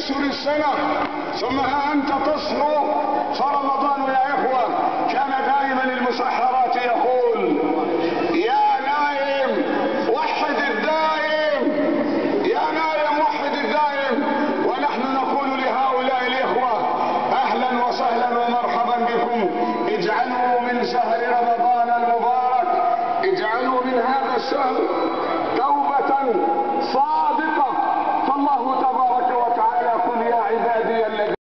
أشهر السنة، ثم أنت تصحو. فرمضان يا إخوة كان دائما المسحرات يقول: يا نايم وحد الدائم، يا نايم وحد الدائم. ونحن نقول لهؤلاء الإخوة: أهلا وسهلا ومرحبا بكم. اجعلوا من شهر رمضان المبارك، اجعلوا من هذا الشهر توبة صادقة